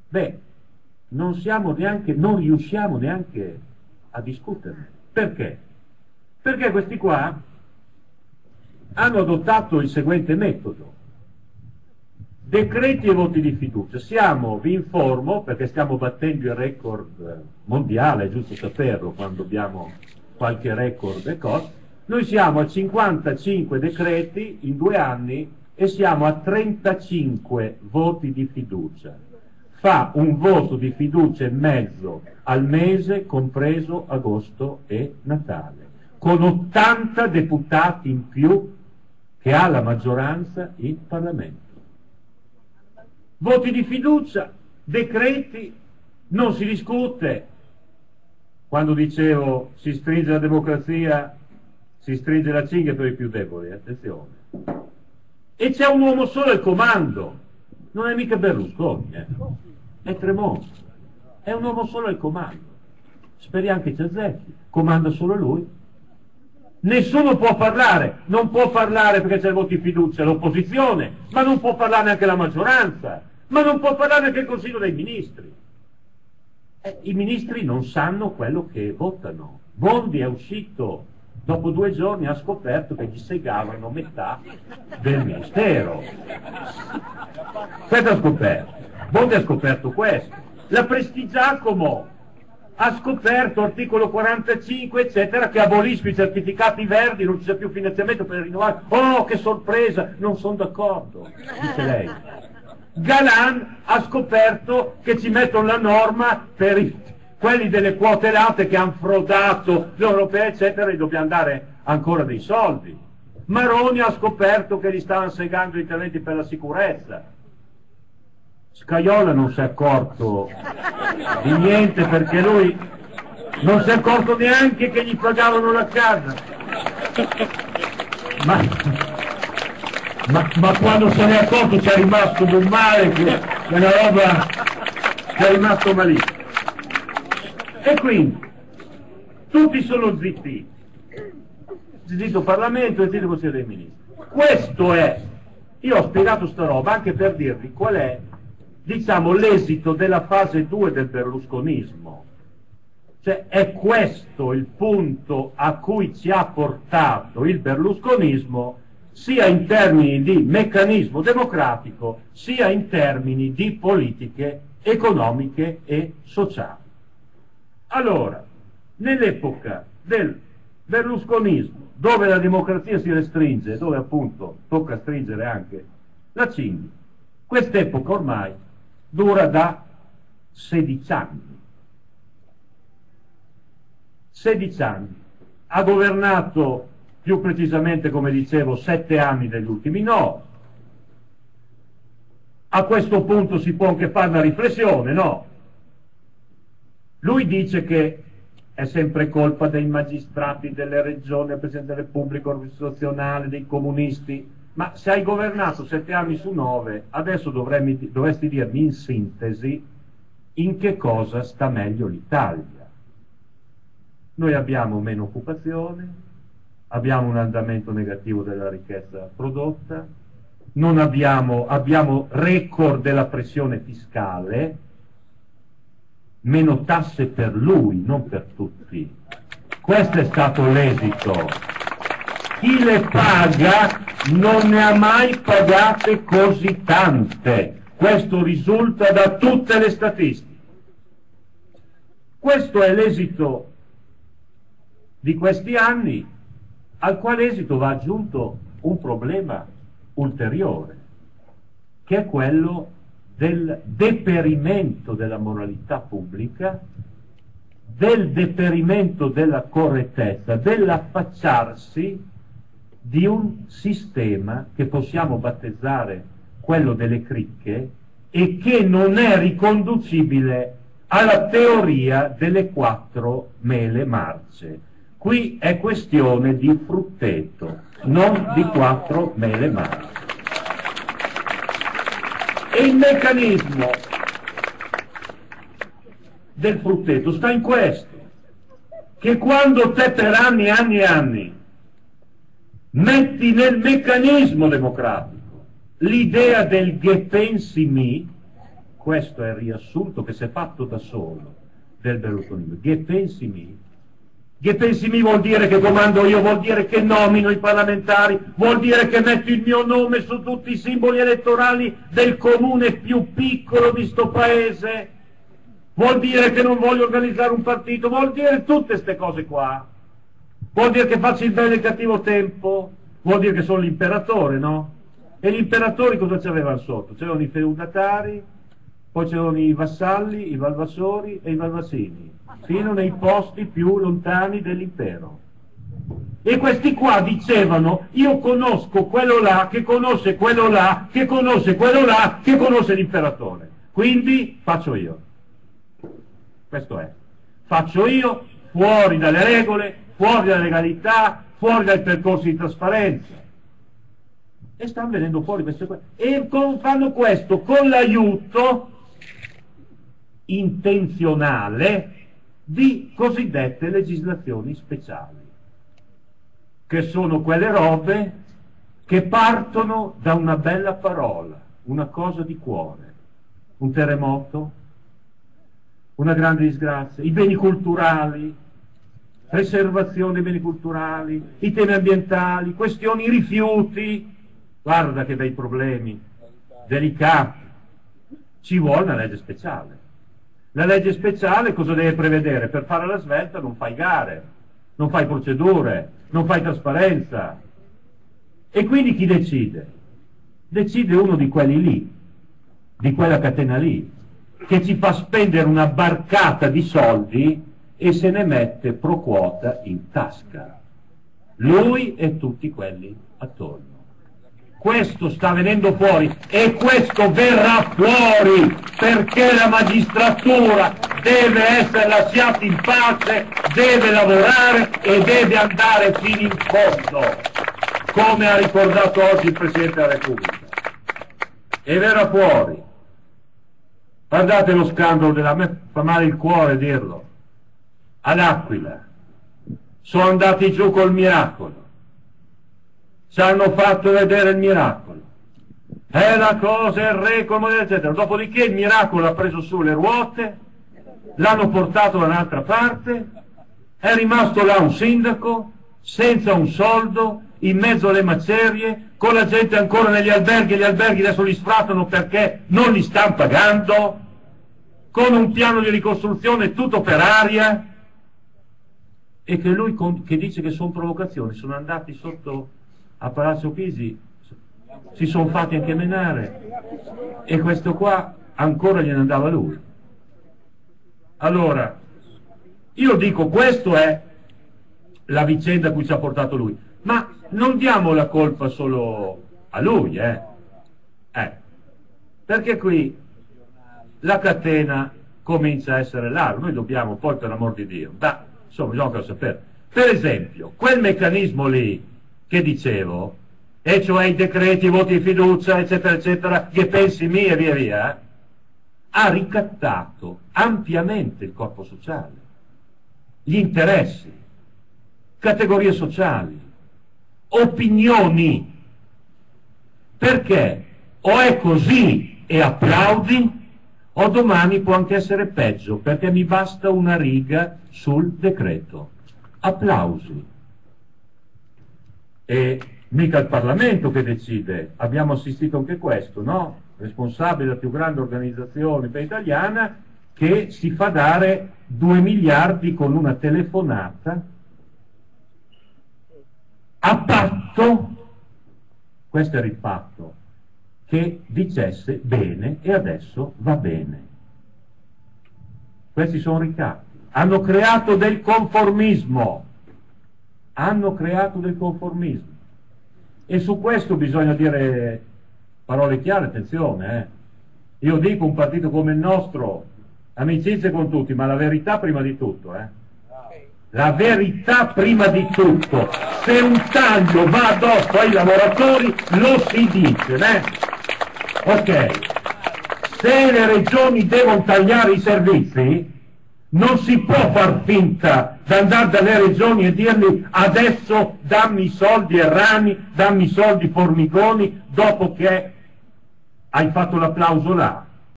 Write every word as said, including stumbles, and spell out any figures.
Beh, non siamo neanche, non riusciamo neanche a discuterne. Perché? Perché questi qua hanno adottato il seguente metodo: decreti e voti di fiducia. Siamo, vi informo, perché stiamo battendo il record mondiale, è giusto saperlo quando abbiamo qualche record e cose. Noi siamo a cinquantacinque decreti in due anni e siamo a trentacinque voti di fiducia. Fa un voto di fiducia e mezzo al mese, compreso agosto e Natale, con ottanta deputati in più che ha la maggioranza in Parlamento. Voti di fiducia, decreti, non si discute. Quando dicevo si stringe la democrazia, si stringe la cinghia per i più deboli, attenzione. E c'è un uomo solo al comando, non è mica Berlusconi, eh. È Tremonti, è un uomo solo al comando. Speriamo che ci azzecchi, comanda solo lui. Nessuno può parlare, non può parlare perché c'è il voto di fiducia l'opposizione, ma non può parlare neanche la maggioranza, ma non può parlare neanche il Consiglio dei Ministri. Eh, I ministri non sanno quello che votano. Bondi è uscito dopo due giorni, ha scoperto che gli segavano metà del ministero. Questo ha scoperto. Bondi ha scoperto questo. La Prestigiacomo ha scoperto, articolo quarantacinque, eccetera, che abolisce i certificati verdi, non c'è più finanziamento per rinnovare. Oh, che sorpresa, non sono d'accordo, dice lei. Galan ha scoperto che ci mettono la norma per i, quelli delle quote latte che hanno frodato l'europea, eccetera, e dobbiamo dare ancora dei soldi. Maroni ha scoperto che gli stavano segando interventi per la sicurezza. Scajola non si è accorto di niente perché lui non si è accorto neanche che gli pagavano la casa. Ma, ma, ma quando se ne è accorto ci è rimasto un male, che è una roba, ci è rimasto malissimo. E quindi tutti sono zitti, zitto Parlamento e zitto Consiglio dei Ministri. Questo è, io ho spiegato sta roba anche per dirvi qual è, diciamo, l'esito della fase due del berlusconismo. Cioè è questo il punto a cui ci ha portato il berlusconismo, sia in termini di meccanismo democratico, sia in termini di politiche economiche e sociali. Allora, nell'epoca del berlusconismo, dove la democrazia si restringe, dove appunto tocca stringere anche la cinghia, quest'epoca ormai dura da sedici anni. sedici anni. Ha governato, più precisamente, come dicevo, sette anni degli ultimi nove. A questo punto si può anche fare una riflessione, no? Lui dice che è sempre colpa dei magistrati, delle regioni, del Presidente della Repubblica, organizzazionale, dei comunisti. Ma se hai governato sette anni su nove, adesso dovremmi, dovresti dirmi in sintesi in che cosa sta meglio l'Italia. Noi abbiamo meno occupazione, abbiamo un andamento negativo della ricchezza prodotta, non abbiamo, abbiamo record della pressione fiscale, meno tasse per lui, non per tutti. Questo è stato l'esito. Chi le paga non ne ha mai pagate così tante. Questo risulta da tutte le statistiche. Questo è l'esito di questi anni, al quale esito va aggiunto un problema ulteriore, che è quello del deperimento della moralità pubblica, del deperimento della correttezza, dell'affacciarsi di un sistema che possiamo battezzare quello delle cricche e che non è riconducibile alla teoria delle quattro mele marce. Qui è questione di frutteto, non di quattro mele marce. E il meccanismo del frutteto sta in questo, che quando te per anni e anni e anni metti nel meccanismo democratico l'idea del che pensi mi, questo è il riassunto che si è fatto da solo del berlusconismo. Che pensi mi? Che pensi mi vuol dire che comando io, vuol dire che nomino i parlamentari, vuol dire che metto il mio nome su tutti i simboli elettorali del comune più piccolo di sto paese, vuol dire che non voglio organizzare un partito, vuol dire tutte queste cose qua, vuol dire che faccio il bene e il cattivo tempo, vuol dire che sono l'imperatore, no? E gli imperatori cosa c'avevano sotto? C'erano i feudatari, poi c'erano i vassalli, i valvassori e i valvassini, fino nei posti più lontani dell'impero. E questi qua dicevano: io conosco quello là, che conosce quello là, che conosce quello là, che conosce l'imperatore. Quindi faccio io. Questo è. Faccio io, fuori dalle regole, fuori dalla legalità, fuori dai percorsi di trasparenza. E stanno venendo fuori queste cose. E con, fanno questo con l'aiuto intenzionale di cosiddette legislazioni speciali, che sono quelle robe che partono da una bella parola, una cosa di cuore, un terremoto, una grande disgrazia, i beni culturali, preservazione dei beni culturali, i temi ambientali, questioni rifiuti. Guarda che bei problemi delicati. Ci vuole una legge speciale. La legge speciale cosa deve prevedere? Per fare la svelta non fai gare, non fai procedure, non fai trasparenza. E quindi chi decide? Decide uno di quelli lì, di quella catena lì, che ci fa spendere una barcata di soldi e se ne mette pro quota in tasca. Lui e tutti quelli attorno. Questo sta venendo fuori e questo verrà fuori perché la magistratura deve essere lasciata in pace, deve lavorare e deve andare fino in fondo, come ha ricordato oggi il Presidente della Repubblica. E verrà fuori. Guardate lo scandalo della... a me fa male il cuore dirlo. All'Aquila sono andati giù col miracolo. Ci hanno fatto vedere il miracolo, è la cosa, è il re, come eccetera. Dopodiché il miracolo ha preso su le ruote, l'hanno portato da un'altra parte, è rimasto là un sindaco senza un soldo, in mezzo alle macerie, con la gente ancora negli alberghi, e gli alberghi adesso li sfrattano perché non li stanno pagando, con un piano di ricostruzione tutto per aria, e che lui che dice che sono provocazioni, sono andati sotto a Palazzo Chigi, si sono fatti anche menare, e questo qua ancora gliene andava lui. Allora, io dico, questo è la vicenda a cui ci ha portato lui, ma non diamo la colpa solo a lui, eh? Eh, perché qui la catena comincia a essere larga, noi dobbiamo poi, per l'amor di Dio, da, insomma, bisogna sapere. Per esempio, quel meccanismo lì che dicevo, e cioè i decreti, i voti di fiducia, eccetera, eccetera, che pensi mia e via via, ha ricattato ampiamente il corpo sociale, gli interessi, categorie sociali, opinioni, perché o è così e applaudi, o domani può anche essere peggio, perché mi basta una riga sul decreto. Applausi. E mica il Parlamento che decide, abbiamo assistito anche a questo, no? Responsabile della più grande organizzazione italiana che si fa dare due miliardi con una telefonata a patto, questo era il patto, che dicesse bene e adesso va bene. Questi sono ricatti, hanno creato del conformismo, hanno creato del conformismo, e su questo bisogna dire parole chiare, attenzione, eh. Io dico, un partito come il nostro, amicizie con tutti, ma la verità prima di tutto, eh. La verità prima di tutto. Se un taglio va addosso ai lavoratori lo si dice, eh? Ok, se le regioni devono tagliare i servizi non si può far finta di andare dalle regioni e dirgli adesso dammi i soldi errani, dammi i soldi formiconi, dopo che hai fatto l'applauso là.